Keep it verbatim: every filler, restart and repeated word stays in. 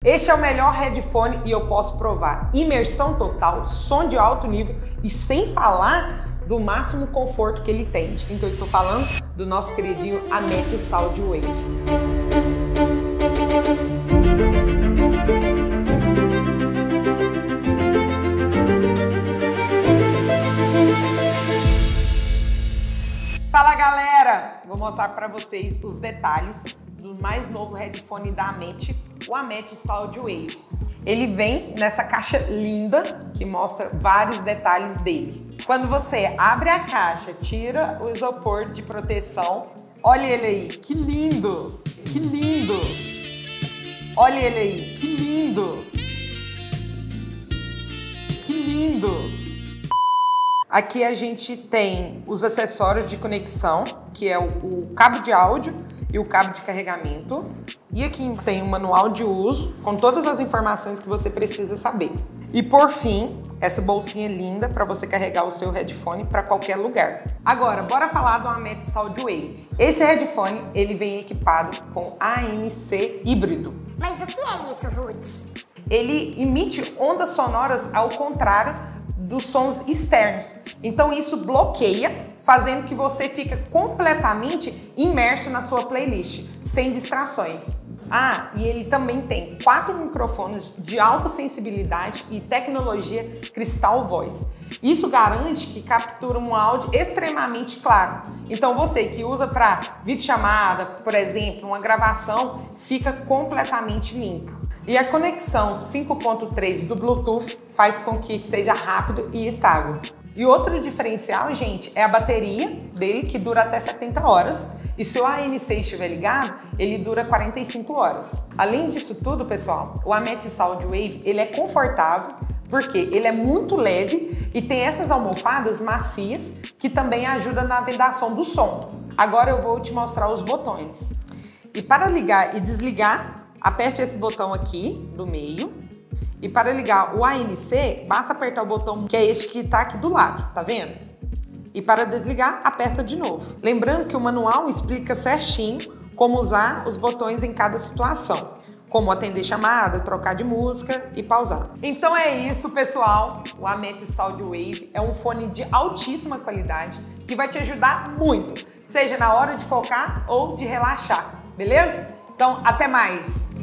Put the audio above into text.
Este é o melhor headphone e eu posso provar imersão total, som de alto nível e sem falar do máximo conforto que ele tem. De quem que eu estou falando? Do nosso queridinho Ameti Soundwave. Fala galera! Vou mostrar para vocês os detalhes do mais novo headphone da Ameti, o Ameti Soundwave. Ele vem nessa caixa linda que mostra vários detalhes dele. Quando você abre a caixa, tira o isopor de proteção, olha ele aí, que lindo! Que lindo! Olha ele aí, que lindo! Que lindo! Aqui a gente tem os acessórios de conexão, que é o, o cabo de áudio e o cabo de carregamento. E aqui tem o manual de uso, com todas as informações que você precisa saber. E por fim, essa bolsinha linda para você carregar o seu headphone para qualquer lugar. Agora, bora falar do Ameti Soundwave. Esse headphone, ele vem equipado com A N C híbrido. Mas o que é isso, Ruth? Ele emite ondas sonoras ao contrário dos sons externos. Então isso bloqueia, fazendo que você fique completamente imerso na sua playlist, sem distrações. Ah, e ele também tem quatro microfones de alta sensibilidade e tecnologia Crystal Voice. Isso garante que captura um áudio extremamente claro. Então você que usa para videochamada, por exemplo, uma gravação, fica completamente limpo. E a conexão cinco ponto três do Bluetooth faz com que seja rápido e estável. E outro diferencial, gente, é a bateria dele, que dura até setenta horas. E se o A N C estiver ligado, ele dura quarenta e cinco horas. Além disso tudo, pessoal, o Ameti Soundwave, ele é confortável, porque ele é muito leve e tem essas almofadas macias que também ajudam na vedação do som. Agora eu vou te mostrar os botões. E para ligar e desligar, aperte esse botão aqui do meio. E para ligar o A N C, basta apertar o botão que é este que está aqui do lado, tá vendo? E para desligar, aperta de novo. Lembrando que o manual explica certinho como usar os botões em cada situação, como atender chamada, trocar de música e pausar. Então é isso, pessoal. O Ameti Soundwave é um fone de altíssima qualidade que vai te ajudar muito, seja na hora de focar ou de relaxar, beleza? Então, até mais!